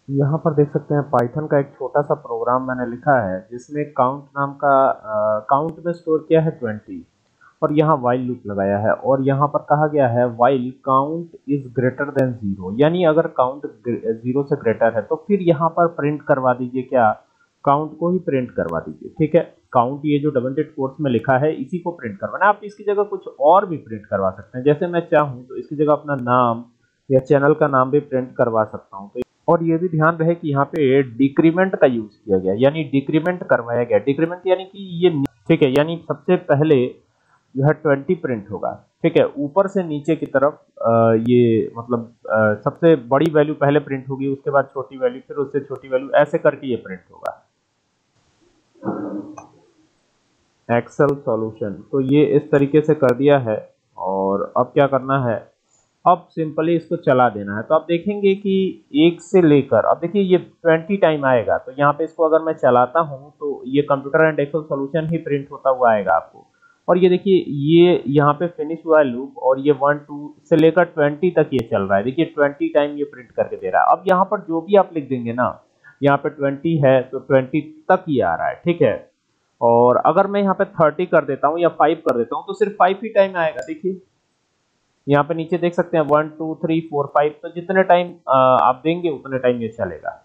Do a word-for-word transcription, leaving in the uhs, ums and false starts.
यहाँ पर देख सकते हैं पाइथन का एक छोटा सा प्रोग्राम मैंने लिखा है जिसमें काउंट नाम का काउंट में स्टोर किया है ट्वेंटी और यहाँ वाइल लूप लगाया है और यहाँ पर कहा गया है while count is greater than zero, यानी अगर काउंट जीरो से ग्रेटर है तो फिर यहाँ पर प्रिंट करवा दीजिए, क्या काउंट को ही प्रिंट करवा दीजिए। ठीक है, काउंट ये जो डबल डेट कोट्स में लिखा है इसी को प्रिंट करवाना। आप इसकी जगह कुछ और भी प्रिंट करवा सकते हैं, जैसे मैं चाहूँ तो इसकी जगह अपना नाम या चैनल का नाम भी प्रिंट करवा सकता हूँ। तो और ये भी ध्यान रहे कि यहाँ पे डिक्रीमेंट का यूज किया गया, यानी डिक्रीमेंट करवाया गया। डिक्रीमेंट यानी कि ये, ठीक है, यानी सबसे पहले जो है ट्वेंटी प्रिंट होगा। ठीक है, ऊपर से नीचे की तरफ आ, ये मतलब आ, सबसे बड़ी वैल्यू पहले प्रिंट होगी, उसके बाद छोटी वैल्यू, फिर उससे छोटी वैल्यू, ऐसे करके ये प्रिंट होगा। एक्सेल सॉल्यूशन तो ये इस तरीके से कर दिया है और अब क्या करना है, अब सिंपली इसको चला देना है। तो आप देखेंगे कि एक से लेकर, अब देखिए ये ट्वेंटी टाइम आएगा, तो यहाँ पे इसको अगर मैं चलाता हूँ तो ये कंप्यूटर एंड एक्सेल सॉल्यूशन ही प्रिंट होता हुआ आएगा आपको। और ये देखिए ये यहाँ पे फिनिश हुआ है लूप और ये वन टू से लेकर ट्वेंटी तक ये चल रहा है। देखिए ट्वेंटी टाइम ये प्रिंट करके दे रहा है। अब यहाँ पर जो भी आप लिख देंगे ना, यहाँ पे ट्वेंटी है तो ट्वेंटी तक ये आ रहा है। ठीक है, और अगर मैं यहाँ पे थर्टी कर देता हूँ या फाइव कर देता हूँ तो सिर्फ फाइव ही टाइम आएगा। देखिए यहाँ पे नीचे देख सकते हैं one two three four five, तो जितने टाइम आप देंगे उतने टाइम ये चलेगा।